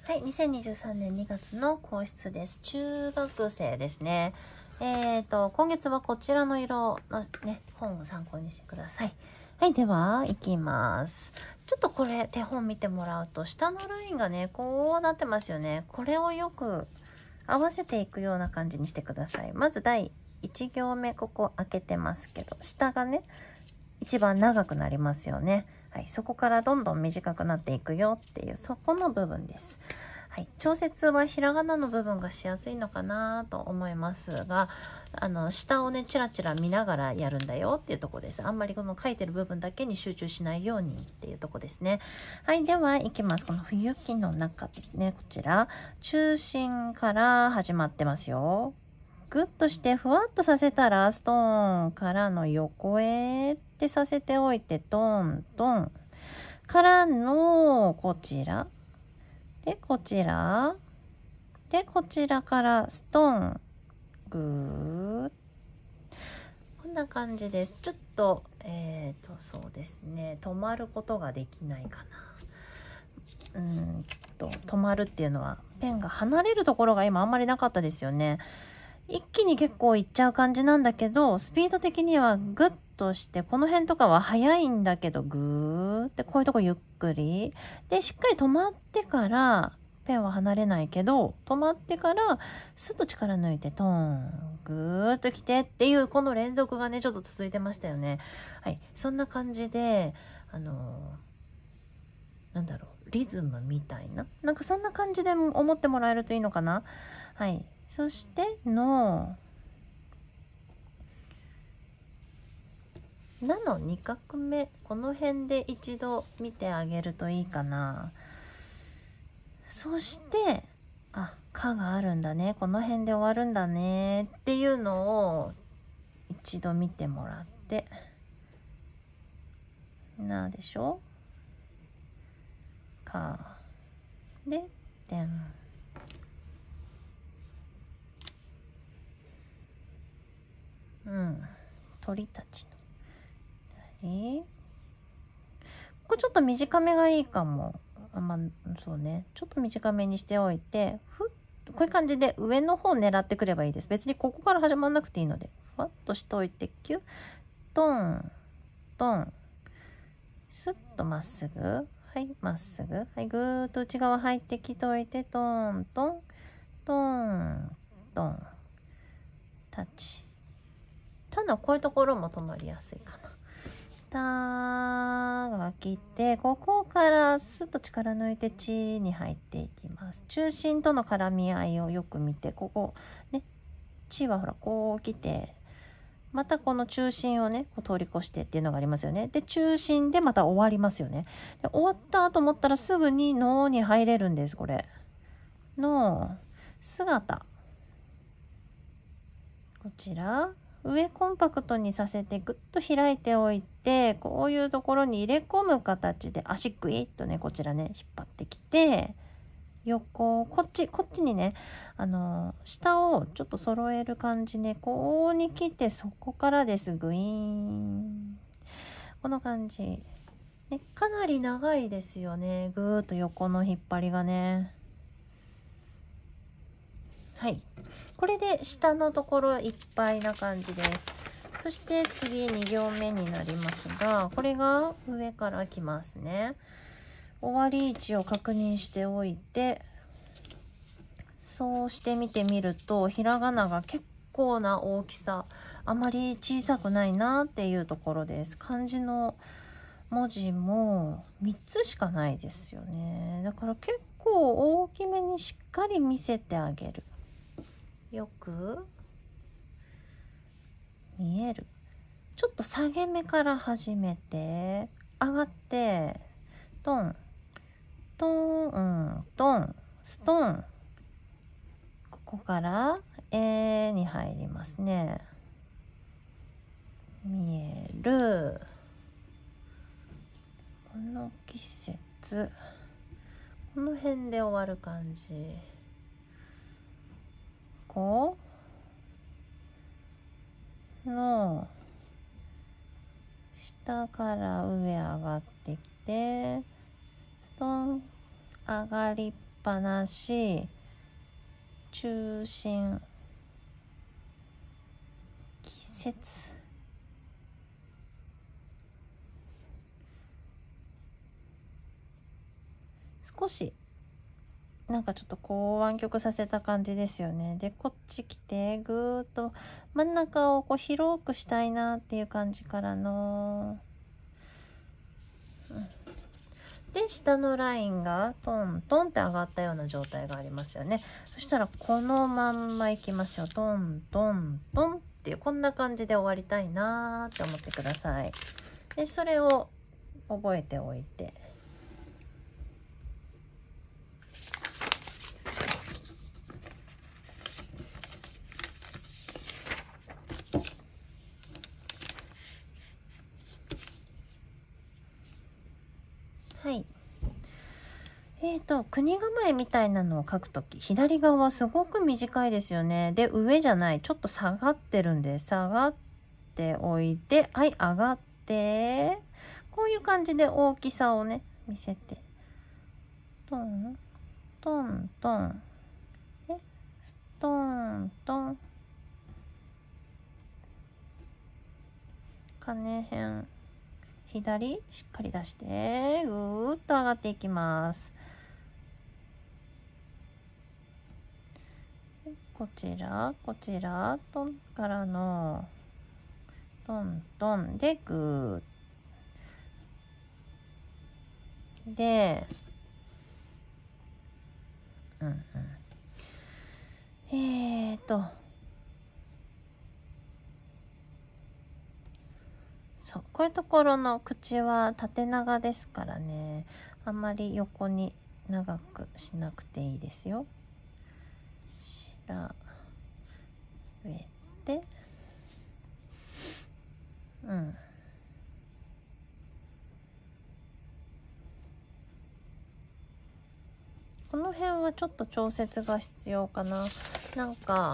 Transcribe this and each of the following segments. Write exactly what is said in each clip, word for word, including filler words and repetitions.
はい、にせんにじゅうさんねんにがつの講室です。中学生ですね。えっと、今月はこちらの色のね、本を参考にしてください。はい、では、いきます。ちょっとこれ、手本見てもらうと、下のラインがね、こうなってますよね。これをよく合わせていくような感じにしてください。まずだいいち行目、ここ開けてますけど、下がね、一番長くなりますよね。はい、そこからどんどん短くなっていくよっていう、そこの部分です。はい、調節はひらがなの部分がしやすいのかなと思いますが、あの、下をね、チラチラ見ながらやるんだよっていうところです。あんまりこの書いてる部分だけに集中しないようにっていうところですね。はい、では、いきます。この冬木の中ですね、こちら。中心から始まってますよ。グッとしてふわっとさせたらストーンからの横へってさせておいてトントンからのこちらでこちらでこちらからストーングーこんな感じです。ちょっとえっとそうですね、止まることができないかな。うんと止まるっていうのはペンが離れるところが今あんまりなかったですよね。一気に結構いっちゃう感じなんだけど、スピード的にはグッとして、この辺とかは速いんだけど、グーってこういうとこゆっくり。で、しっかり止まってから、ペンは離れないけど、止まってから、スッと力抜いて、トーン、グーっと来てっていう、この連続がね、ちょっと続いてましたよね。はい。そんな感じで、あのー、なんだろう、リズムみたいな。なんかそんな感じで思ってもらえるといいのかな。はい。そしてのなのに画目、この辺で一度見てあげるといいかな。そしてあ、かがあるんだね、この辺で終わるんだねっていうのを一度見てもらって、なでしょ、かででん、うん、鳥たちのこれちょっと短めがいいかも。あまあ、そうね、ちょっと短めにしておいて、ふっこういう感じで上の方狙ってくればいいです。別にここから始まらなくていいので、ふわっとしておいて、キュットントン、スッとまっすぐ、はい、まっすぐ、はい、ぐーっと内側入ってきといて、トントントントン、タッチ。ただこういうところも止まりやすいかな。たが切って、ここからスッと力抜いてチに入っていきます。中心との絡み合いをよく見て、ここね、チはほらこう来て、またこの中心をねこう通り越してっていうのがありますよね。で中心でまた終わりますよね。で終わったと思ったらすぐにのに入れるんです。これの姿、こちら上コンパクトにさせてぐっと開いておいて、こういうところに入れ込む形で足グイッとねこちらね引っ張ってきて、横こっちこっちにね、あの下をちょっと揃える感じね、こうに来てそこからです。グイーン、この感じ、ね、かなり長いですよね。ぐーっと横の引っ張りがね。はい、これで下のところいっぱいな感じです。そして次に行目になりますが、これが上から来ますね。終わり位置を確認しておいて、そうして見てみるとひらがなが結構な大きさ、あまり小さくないなっていうところです。漢字の文字もみっつしかないですよね。だから結構大きめにしっかり見せてあげる。よく見える。ちょっと下げ目から始めて上がってトントントンストン、ここからえに入りますね。見える。この季節この辺で終わる感じ。こうの下から上上がってきて、ストン上がりっぱなし、中心、季節、少しなんかちょっとこう湾曲させた感じですよね。で、こっち来てぐーっと真ん中をこう広くしたいなっていう感じからの、うん、で下のラインがトントンって上がったような状態がありますよね。そしたらこのまんまいきますよ。トントントンっていうこんな感じで終わりたいなーって思ってください。でそれを覚えておいて、はい。えーと、国構えみたいなのを書くとき、左側はすごく短いですよね。で、上じゃない。ちょっと下がってるんで、下がっておいて、はい、上がって、こういう感じで大きさをね、見せて。トン、トン、トン。で、トン、トン。金辺。左、しっかり出して、ぐーっと上がっていきます。こちら、こちら、トンからの、トントンでグー。で、うんうん。えーと、そう、こういうところの口は縦長ですからね、あんまり横に長くしなくていいですよ。調べて、うん。この辺はちょっと調節が必要かな。なんか、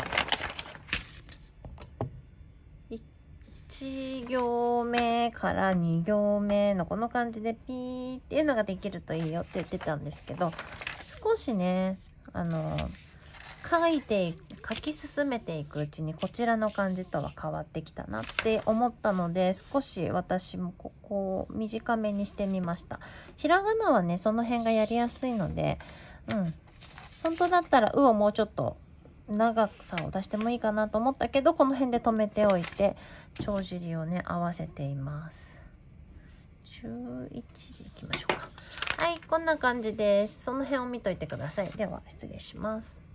いち行目からに行目のこの感じでピーっていうのができるといいよって言ってたんですけど、少しね、あの、書いて、書き進めていくうちにこちらの感じとは変わってきたなって思ったので、少し私もここを短めにしてみました。ひらがなはね、その辺がやりやすいので、うん。本当だったら、うをもうちょっと長さを出してもいいかなと思ったけど、この辺で止めておいて、帳尻をね、合わせています。じゅういちでいきましょうか。はい、こんな感じです。その辺を見といてください。では、失礼します。